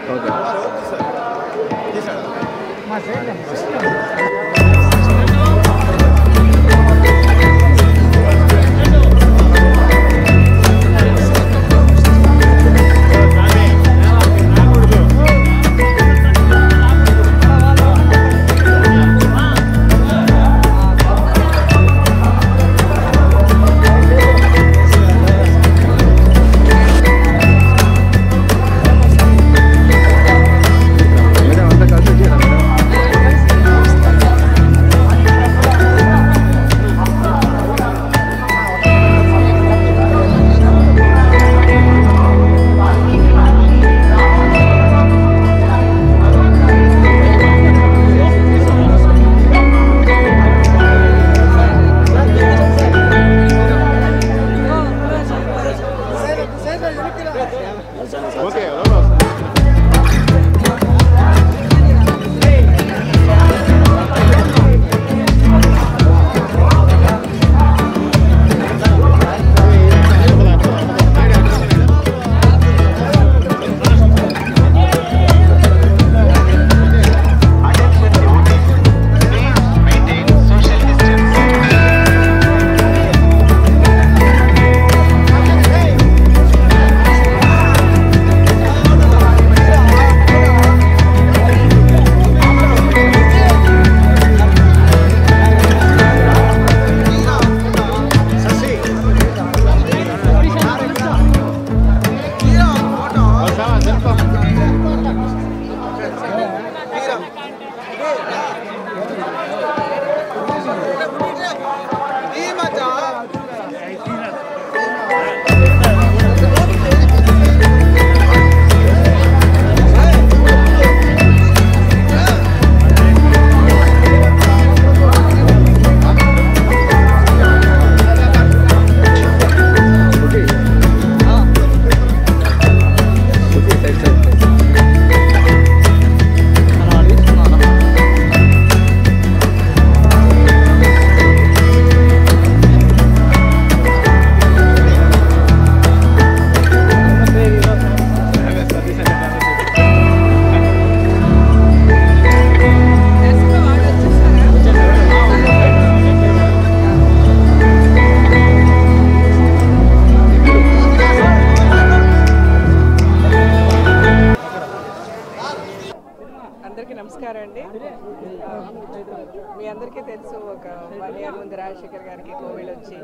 మీ అందరికీ తెలుసు ఒక 1 year ముందు రాజశేఖర్ గారికి కోవిడ్ వచ్చి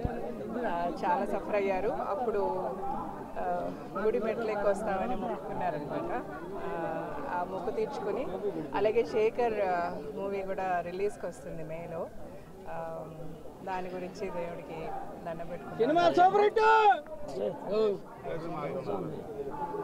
చాలా సఫర్ అయ్యారు. అప్పుడు గుడి మెట్లకి వస్తామని మొక్కుకున్నారనమాట. ఆ మొక్కు తీర్చుకొని అలాగే శేఖర్ మూవీ కూడా రిలీజ్కి వస్తుంది మేలో. దాని గురించి దేవుడికి దండం పెట్టుకుంటాం.